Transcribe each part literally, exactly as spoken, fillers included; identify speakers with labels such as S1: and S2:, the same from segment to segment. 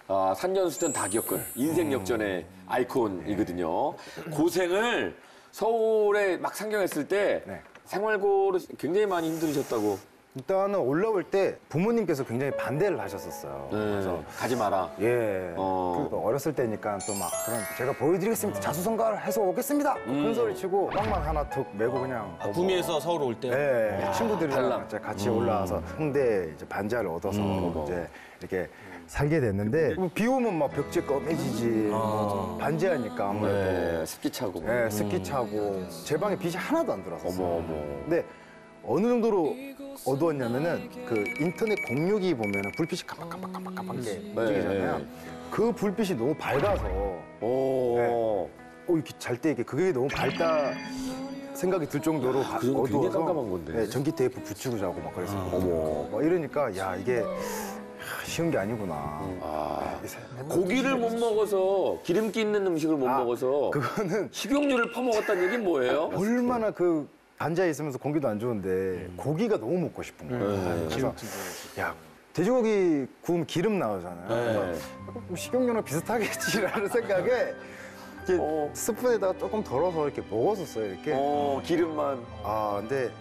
S1: 아, 산전수전 다 겪은 인생 역전의 아이콘이거든요. 고생을 서울에 막 상경했을 때
S2: 네.
S1: 생활고를 굉장히 많이 힘들으셨다고.
S2: 일단은 올라올 때 부모님께서 굉장히 반대를 하셨었어요.
S1: 네,
S2: 그래서
S1: 가지 마라.
S2: 예,
S1: 어.
S2: 그 어렸을 때니까 또 막 그런 제가 보여드리겠습니다. 자수성가를 해서 오겠습니다.
S1: 음.
S2: 큰 소리 치고 빵만 하나 툭 메고 그냥.
S3: 아, 구미에서 서울 올 때?
S2: 예,
S1: 야,
S2: 친구들이랑
S1: 달라.
S2: 이제 같이
S1: 음.
S2: 올라와서 홍대 이제 반지하를 얻어서
S1: 음.
S2: 이제 이렇게 살게 됐는데 뭐비 오면 막 벽지 꺼매지지. 뭐 반지하니까 아무래도.
S1: 네, 습기 차고.
S2: 예, 습기 차고 제 방에 빛이 하나도 안 들어왔어요.
S1: 어머, 어머.
S2: 근데 어느 정도로 어두웠냐면은 그 인터넷 공유기 보면은 불빛이 깜빡깜빡깜빡깜빡하게 움직이잖아요.
S1: 네.
S2: 그 불빛이 너무 밝아서
S1: 오.
S2: 네. 어, 이렇게 잘 때 이렇게 그게 너무 밝다 생각이 들 정도로 가-
S1: 그건 굉장히
S2: 어두워서
S1: 깜깜한 건데.
S2: 네, 전기 테이프 붙이고 자고 막 그랬어요.
S1: 어머.
S2: 막 이러니까 야 이게 쉬운 게 아니구나.
S1: 아,
S2: 이게 세-
S1: 고기를 못 먹어서 기름기 있는 음식을 못
S2: 아,
S1: 먹어서
S2: 그거는
S1: 식용유를 퍼먹었다는 얘기는 뭐예요?
S2: 얼마나 그 반지하에 있으면서 공기도 안 좋은데 고기가 너무 먹고 싶은 거예요.
S1: 네.
S2: 그래서 야 돼지고기 구우면 기름 나오잖아요.
S1: 네.
S2: 그래서 뭐 식용유랑 비슷하겠지라는 생각에 이렇게
S1: 어.
S2: 스푼에다가 조금 덜어서 이렇게 먹었었어요. 이렇게.
S1: 어, 기름만.
S2: 아 근데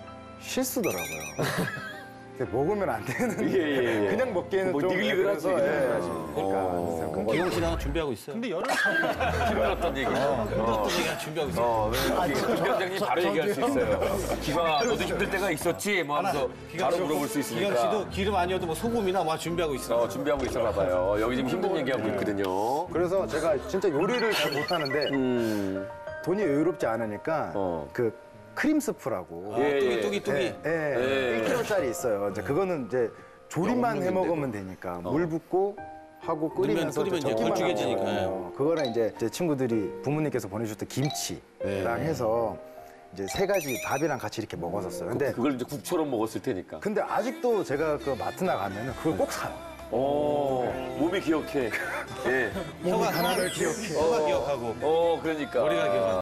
S2: 실수더라고요. 이렇게 먹으면 안 되는.
S1: 예, 예, 예.
S2: 그냥 먹기에는
S1: 뭐
S2: 좀
S1: 니글니글하지,
S2: 그래서, 예.
S1: 니글니글하지.
S2: 그러니까
S1: 어.
S2: 그래서
S3: 기동 씨 나는 준비하고 있어요. 근데 여름
S1: 힘들었던 얘기. 어.
S3: 힘들었던 얘기 하나 준비하고 있어요.
S1: 어, 김 위원장님 바로 얘기할 수 있어요. 기가 너도 힘들 때가 있었지? 뭐 하면서 바로 물어볼 수
S3: 기경
S1: 있으니까.
S3: 씨도 기름 아니어도 뭐 소금이나 뭐 준비하고 있어요.
S1: 어, 준비하고 있었나 봐요. 여기 지금 힘든 얘기하고 있거든요.
S2: 그래서 제가 진짜 요리를 잘 못하는데
S1: 음.
S2: 돈이 여유롭지 않으니까
S1: 어.
S2: 그 크림 스프라고.
S3: 아,
S1: 예,
S3: 뚜기
S1: 예.
S3: 뚜기 뚜기.
S2: 예, 예,
S1: 예.
S2: 일 킬로그램짜리 있어요. 이제 그거는 이제 조림만
S1: 없는
S2: 해 먹으면
S1: 건데도.
S2: 되니까 물 붓고 하고 끓이면서
S3: 끓이면 이제
S2: 적기만
S3: 걸쭉해지니까.
S2: 하고. 그거랑 이제 제 친구들이 부모님께서 보내주셨던 김치랑
S1: 네.
S2: 해서 이제 세 가지 밥이랑 같이 이렇게 먹었었어요. 근데
S1: 그걸 이제 국처럼 먹었을 테니까.
S2: 근데 아직도 제가 그 마트 나가면은 그걸 꼭 사요.
S1: 오, 몸이 기억해. 예.
S2: 몸이 하나를 기억해.
S3: 혀가 기억하고.
S1: 어, 그러니까.
S3: 머리가 기억하고.